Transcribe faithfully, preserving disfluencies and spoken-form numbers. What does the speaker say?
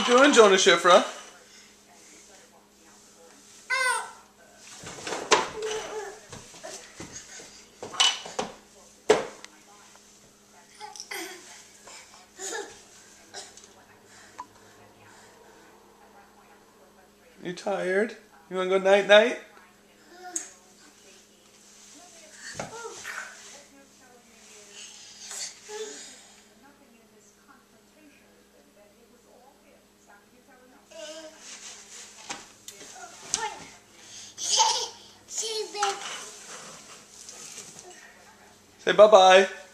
doing, Jonah Shifra? You tired? You wanna go night night? Say bye bye.